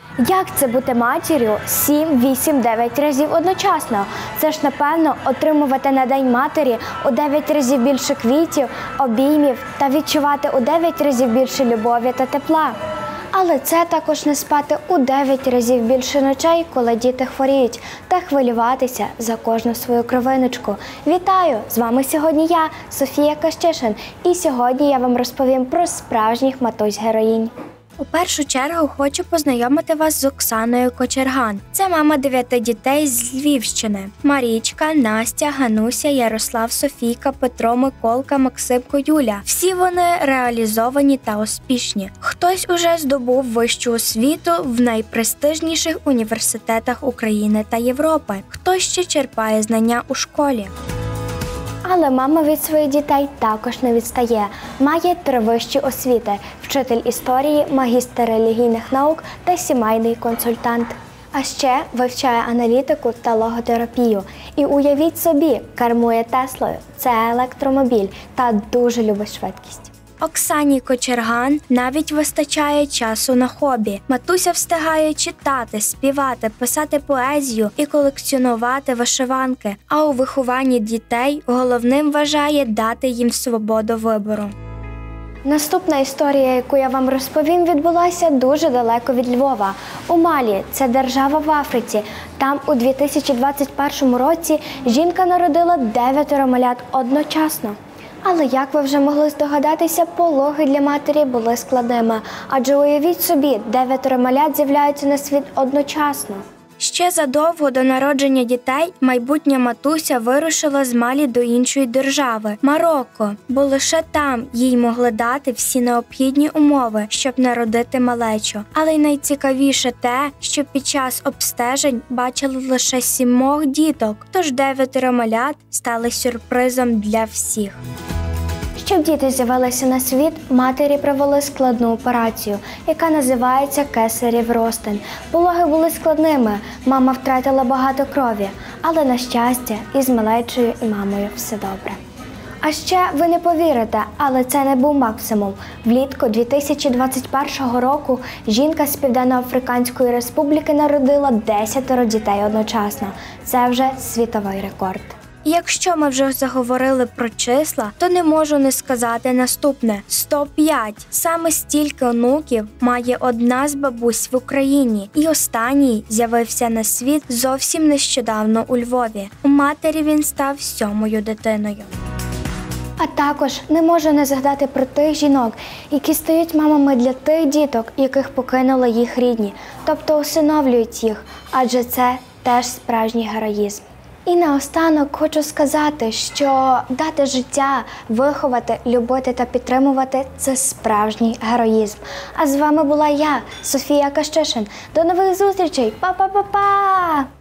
Як це бути матір'ю 7, 8, 9 разів одночасно? Це ж, напевно, отримувати на День матері у 9 разів більше квітів, обіймів та відчувати у 9 разів більше любові та тепла. Але це також не спати у 9 разів більше ночей, коли діти хворіють, та хвилюватися за кожну свою кровиночку. Вітаю! З вами сьогодні я, Софія Кащишин, і сьогодні я вам розповім про справжніх матусь-героїнь. У першу чергу хочу познайомити вас з Оксаною Кочерган. Це мама 9 дітей з Львівщини. Марічка, Настя, Гануся, Ярослав, Софійка, Петро, Миколка, Максимко, Юля. Всі вони реалізовані та успішні. Хтось уже здобув вищу освіту в найпрестижніших університетах України та Європи. Хтось ще черпає знання у школі. Але мама від своїх дітей також не відстає. Має 3 вищі освіти – вчитель історії, магістр релігійних наук та сімейний консультант. А ще вивчає аналітику та логотерапію. І уявіть собі, кермує Теслою – це електромобіль, та дуже любить швидкість. Оксані Кочерган навіть вистачає часу на хобі. Матуся встигає читати, співати, писати поезію і колекціонувати вишиванки. А у вихованні дітей головним вважає дати їм свободу вибору. Наступна історія, яку я вам розповім, відбулася дуже далеко від Львова. У Малі – це держава в Африці. Там у 2021 році жінка народила 9 малят одночасно. Але, як ви вже могли здогадатися, пологи для матері були складними. Адже уявіть собі, 9 малят з'являються на світ одночасно. Ще задовго до народження дітей майбутня матуся вирушила з Малі до іншої держави – Марокко, бо лише там їй могли дати всі необхідні умови, щоб народити малечу. Але й найцікавіше те, що під час обстежень бачили лише 7 діток, тож 9 малят стали сюрпризом для всіх. Щоб діти з'явилися на світ, матері провели складну операцію, яка називається кесарів розтин. Пологи були складними, мама втратила багато крові, але, на щастя, із малечою і мамою все добре. А ще ви не повірите, але це не був максимум. Влітку 2021 року жінка з Південно-Африканської Республіки народила 10 дітей одночасно. Це вже світовий рекорд. Якщо ми вже заговорили про числа, то не можу не сказати наступне – 105. Саме стільки онуків має одна з бабусь в Україні. І останній з'явився на світ зовсім нещодавно у Львові. У матері він став 7-ю дитиною. А також не можу не згадати про тих жінок, які стають мамами для тих діток, яких покинули їх рідні, тобто усиновлюють їх, адже це теж справжній героїзм. І наостанок хочу сказати, що дати життя, виховати, любити та підтримувати – це справжній героїзм. А з вами була я, Софія Кащишин. До нових зустрічей! Па-па-па-па!